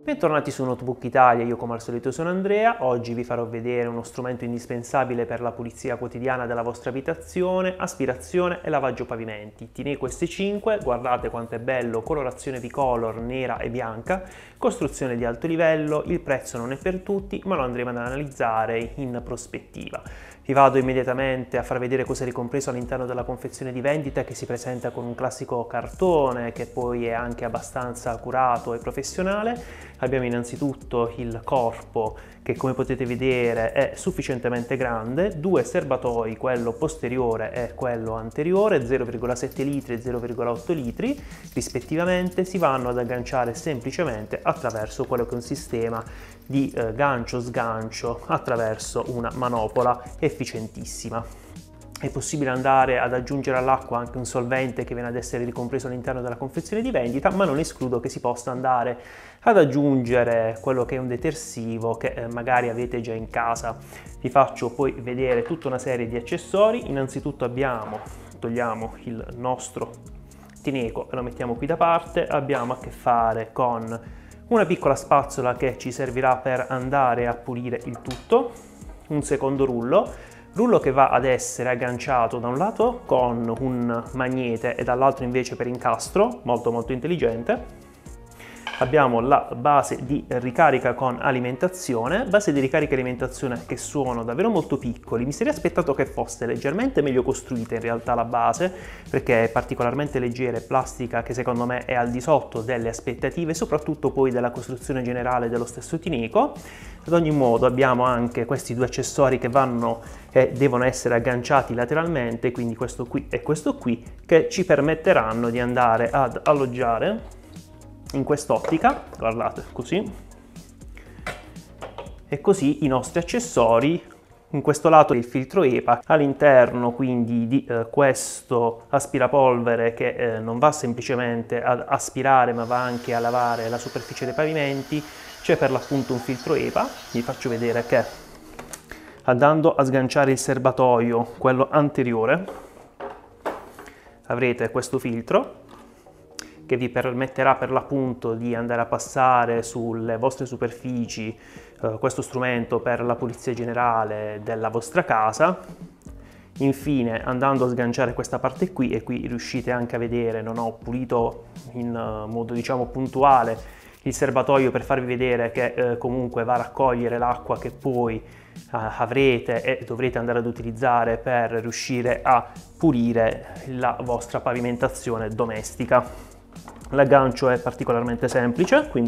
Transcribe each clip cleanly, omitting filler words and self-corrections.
Bentornati su Notebook Italia, io come al solito sono Andrea. Oggi vi farò vedere uno strumento indispensabile per la pulizia quotidiana della vostra abitazione: aspirazione e lavaggio pavimenti. Tineco S5, guardate quanto è bello, colorazione bicolor nera e bianca, costruzione di alto livello. Il prezzo non è per tutti, ma lo andremo ad analizzare in prospettiva. Vi vado immediatamente a far vedere cosa è ricompreso all'interno della confezione di vendita, che si presenta con un classico cartone che poi è anche abbastanza curato e professionale. Abbiamo innanzitutto il corpo che, come potete vedere, è sufficientemente grande, due serbatoi, quello posteriore e quello anteriore, 0,7 litri e 0,8 litri rispettivamente. Si vanno ad agganciare semplicemente attraverso quello che è un sistema di gancio-sgancio attraverso una manopola efficientissima. È possibile andare ad aggiungere all'acqua anche un solvente che viene ad essere ricompreso all'interno della confezione di vendita, ma non escludo che si possa andare ad aggiungere quello che è un detersivo che magari avete già in casa. Vi faccio poi vedere tutta una serie di accessori. Innanzitutto togliamo il nostro Tineco e lo mettiamo qui da parte. Abbiamo a che fare con una piccola spazzola che ci servirà per andare a pulire il tutto, un secondo rullo che va ad essere agganciato da un lato con un magnete e dall'altro invece per incastro, molto intelligente. Abbiamo la base di ricarica con alimentazione, base di ricarica e alimentazione che sono davvero molto piccoli. Mi sarei aspettato che fosse leggermente meglio costruita in realtà la base, perché è particolarmente leggera e plastica, che secondo me è al di sotto delle aspettative, soprattutto poi della costruzione generale dello stesso Tineco. Ad ogni modo abbiamo anche questi due accessori che vanno e devono essere agganciati lateralmente, quindi questo qui e questo qui, che ci permetteranno di andare ad alloggiare in quest'ottica, guardate, così, e così i nostri accessori. In questo lato il filtro EPA, all'interno quindi di questo aspirapolvere che non va semplicemente ad aspirare ma va anche a lavare la superficie dei pavimenti, c'è per l'appunto un filtro EPA. Vi faccio vedere che andando a sganciare il serbatoio, quello anteriore, avrete questo filtro che vi permetterà per l'appunto di andare a passare sulle vostre superfici questo strumento per la pulizia generale della vostra casa. Infine, andando a sganciare questa parte qui, e qui riuscite anche a vedere, non ho pulito in modo diciamo puntuale il serbatoio per farvi vedere che comunque va a raccogliere l'acqua che poi avrete e dovrete andare ad utilizzare per riuscire a pulire la vostra pavimentazione domestica. L'aggancio è particolarmente semplice, quindi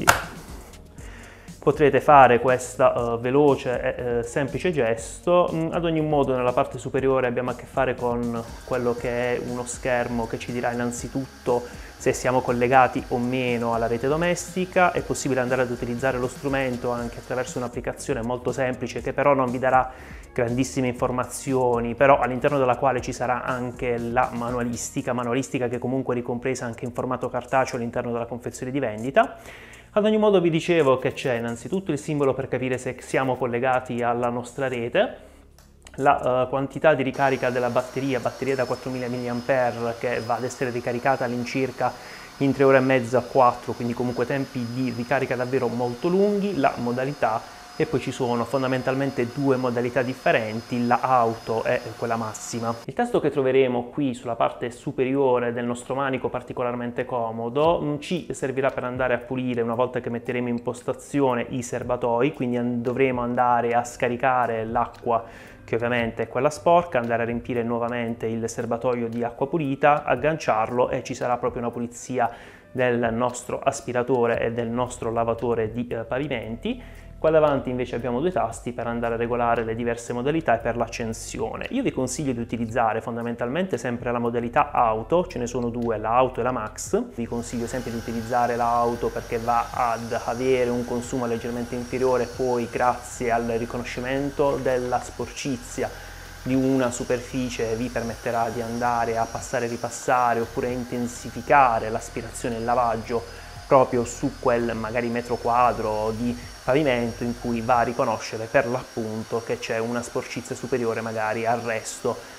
potrete fare questo veloce e semplice gesto. Ad ogni modo, nella parte superiore abbiamo a che fare con quello che è uno schermo che ci dirà innanzitutto se siamo collegati o meno alla rete domestica. È possibile andare ad utilizzare lo strumento anche attraverso un'applicazione molto semplice che però non vi darà grandissime informazioni, però all'interno della quale ci sarà anche la manualistica che comunque è ricompresa anche in formato cartaceo all'interno della confezione di vendita. Ad ogni modo vi dicevo che c'è innanzitutto il simbolo per capire se siamo collegati alla nostra rete, la quantità di ricarica della batteria da 4000 mAh che va ad essere ricaricata all'incirca in 3 ore e mezza a 4, quindi comunque tempi di ricarica davvero molto lunghi, la modalità, e poi ci sono fondamentalmente due modalità differenti, la auto e quella massima. Il tasto che troveremo qui sulla parte superiore del nostro manico, particolarmente comodo, ci servirà per andare a pulire, una volta che metteremo in postazione i serbatoi, quindi dovremo andare a scaricare l'acqua che ovviamente è quella sporca, andare a riempire nuovamente il serbatoio di acqua pulita, agganciarlo e ci sarà proprio una pulizia del nostro aspiratore e del nostro lavatore di pavimenti. Qua davanti invece abbiamo due tasti per andare a regolare le diverse modalità e per l'accensione. Io vi consiglio di utilizzare fondamentalmente sempre la modalità auto, ce ne sono due, la auto e la max. Vi consiglio sempre di utilizzare la auto perché va ad avere un consumo leggermente inferiore, poi grazie al riconoscimento della sporcizia di una superficie vi permetterà di andare a passare e ripassare oppure a intensificare l'aspirazione e il lavaggio proprio su quel magari metro quadro di pavimento in cui va a riconoscere per l'appunto che c'è una sporcizia superiore magari al resto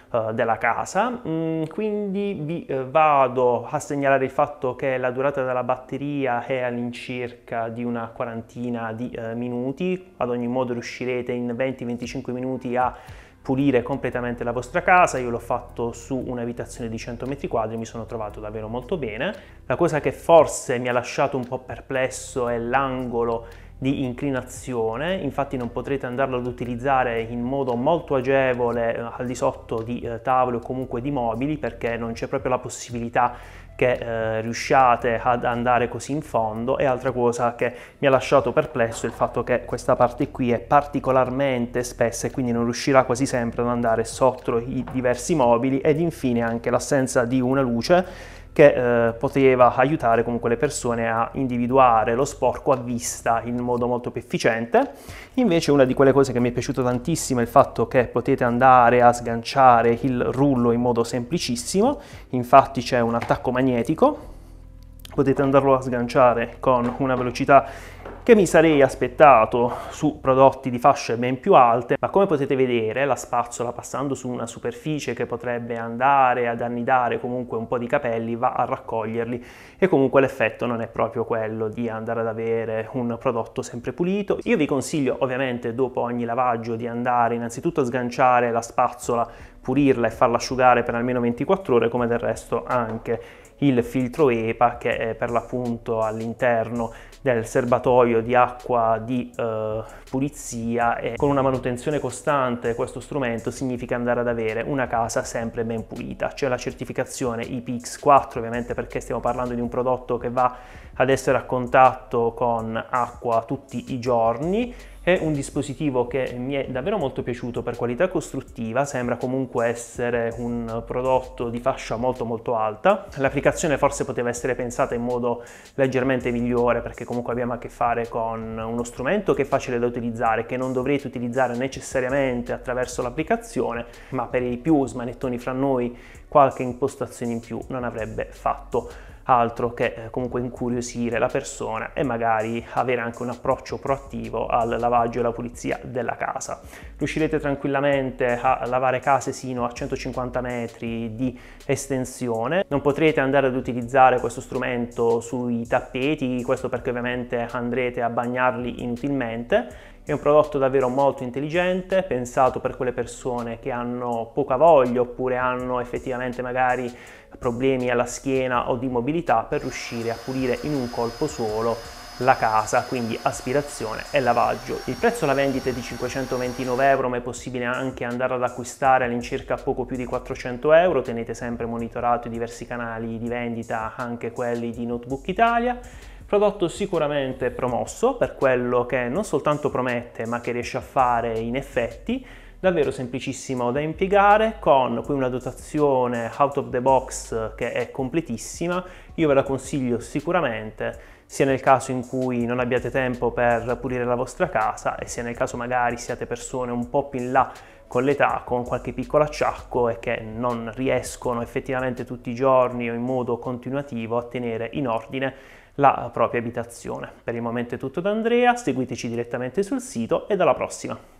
della casa. Quindi vi vado a segnalare il fatto che la durata della batteria è all'incirca di una quarantina di minuti. Ad ogni modo riuscirete in 20-25 minuti a pulire completamente la vostra casa. Io l'ho fatto su un'abitazione di 100 metri quadri, mi sono trovato davvero molto bene. La cosa che forse mi ha lasciato un po' perplesso è l'angolo di inclinazione, infatti non potrete andarlo ad utilizzare in modo molto agevole al di sotto di tavoli o comunque di mobili, perché non c'è proprio la possibilità che riusciate ad andare così in fondo. E altra cosa che mi ha lasciato perplesso è il fatto che questa parte qui è particolarmente spessa e quindi non riuscirà quasi sempre ad andare sotto i diversi mobili, ed infine anche l'assenza di una luce che poteva aiutare comunque le persone a individuare lo sporco a vista in modo molto più efficiente. Invece una di quelle cose che mi è piaciuto tantissimo è il fatto che potete andare a sganciare il rullo in modo semplicissimo. Infatti c'è un attacco magnetico, potete andarlo a sganciare con una velocità che mi sarei aspettato su prodotti di fasce ben più alte, ma come potete vedere la spazzola, passando su una superficie che potrebbe andare ad annidare comunque un po' di capelli, va a raccoglierli, e comunque l'effetto non è proprio quello di andare ad avere un prodotto sempre pulito. Io vi consiglio ovviamente dopo ogni lavaggio di andare innanzitutto a sganciare la spazzola, pulirla e farla asciugare per almeno 24 ore, come del resto anche il filtro EPA, che è per l'appunto all'interno del serbatoio di acqua di pulizia, e con una manutenzione costante questo strumento significa andare ad avere una casa sempre ben pulita. C'è la certificazione IPX4 ovviamente, perché stiamo parlando di un prodotto che va ad essere a contatto con acqua tutti i giorni. È un dispositivo che mi è davvero molto piaciuto per qualità costruttiva, sembra comunque essere un prodotto di fascia molto alta. L'applicazione forse poteva essere pensata in modo leggermente migliore, perché comunque abbiamo a che fare con uno strumento che è facile da utilizzare, che non dovrete utilizzare necessariamente attraverso l'applicazione, ma per i più smanettoni fra noi qualche impostazione in più non avrebbe fatto altro che comunque incuriosire la persona e magari avere anche un approccio proattivo al lavaggio e alla pulizia della casa. Riuscirete tranquillamente a lavare case sino a 150 metri di estensione. Non potrete andare ad utilizzare questo strumento sui tappeti, questo perché ovviamente andrete a bagnarli inutilmente. È un prodotto davvero molto intelligente, pensato per quelle persone che hanno poca voglia oppure hanno effettivamente magari problemi alla schiena o di mobilità, per riuscire a pulire in un colpo solo la casa, quindi aspirazione e lavaggio. Il prezzo alla vendita è di 529 euro, ma è possibile anche andare ad acquistare all'incirca poco più di 400 euro. Tenete sempre monitorato i diversi canali di vendita, anche quelli di Notebook Italia. Prodotto sicuramente promosso per quello che non soltanto promette, ma che riesce a fare in effetti. Davvero semplicissimo da impiegare, con poi una dotazione out of the box che è completissima. Io ve la consiglio sicuramente, sia nel caso in cui non abbiate tempo per pulire la vostra casa, e sia nel caso magari siate persone un po' più in là con l'età, con qualche piccolo acciacco, e che non riescono effettivamente tutti i giorni o in modo continuativo a tenere in ordine la propria abitazione. Per il momento è tutto da Andrea, seguiteci direttamente sul sito e alla prossima!